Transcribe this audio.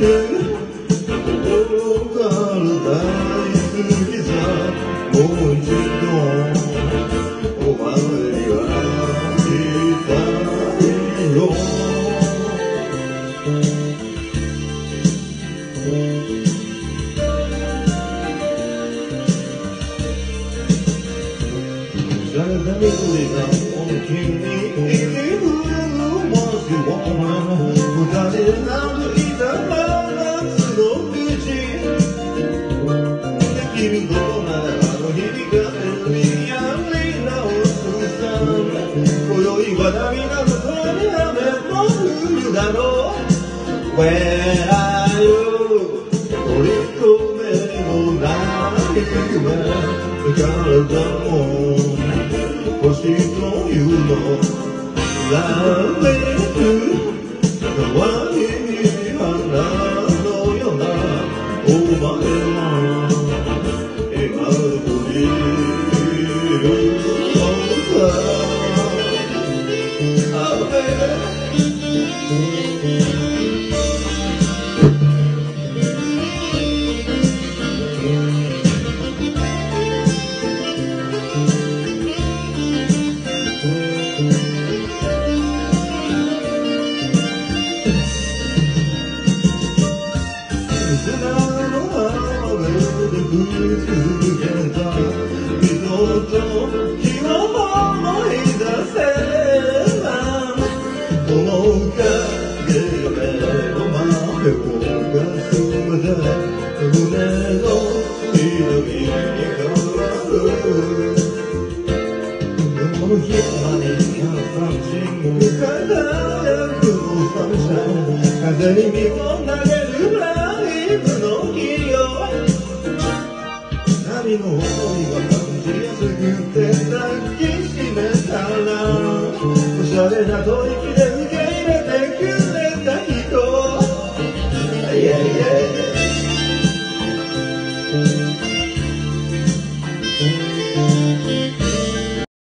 心から大好きさもう一度お前にはしたいよ洒落在玫瑰上，我听你不我希望二人歩いた真夏の道できることならあの日に帰りやり直すさ今宵は涙の空に雨も降るだろう Where are you 取り留めもない体も星というのらめく可愛い花のようなお前は描いているのさ砂の雨で降り続けた人と日を思い出せば面影がお前をがすめて胸の緑に変わるこの日までに30分輝くサンシャイン風に身を投げる波の思いが感じやすくて抱きしめたらおしゃれな吐息で受け入れてくれた人